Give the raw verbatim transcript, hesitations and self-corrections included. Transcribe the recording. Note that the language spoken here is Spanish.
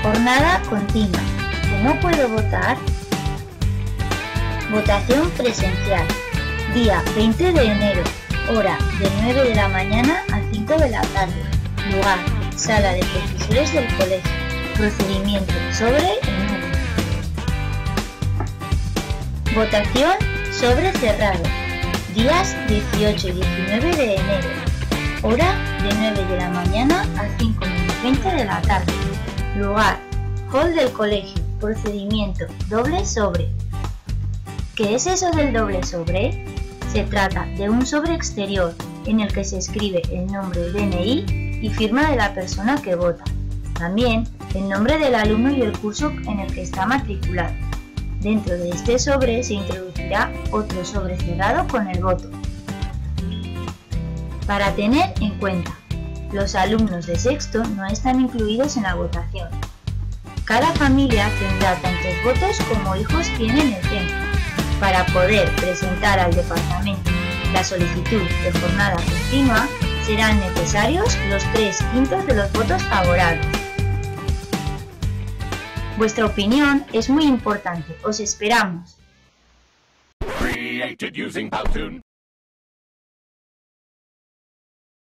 Jornada continua. ¿Cómo puedo votar? Votación presencial. Día veinte de enero. Hora de nueve de la mañana a cinco de la tarde. Lugar: sala de profesores del colegio. Procedimiento: sobre el número. Votación sobre cerrado. Días dieciocho y diecinueve de enero. Hora de nueve de la mañana a cinco menos veinte de la tarde. Lugar: hall del colegio. Procedimiento: doble sobre. ¿Qué es eso del doble sobre? Se trata de un sobre exterior en el que se escribe el nombre D N I y firma de la persona que vota. También el nombre del alumno y el curso en el que está matriculado. Dentro de este sobre se introducirá otro sobre cerrado con el voto. Para tener en cuenta, los alumnos de sexto no están incluidos en la votación. Cada familia tendrá tantos votos como hijos tienen en el centro. Para poder presentar al departamento la solicitud de jornada continua, serán necesarios los tres quintos de los votos favorables. Vuestra opinión es muy importante. Os esperamos.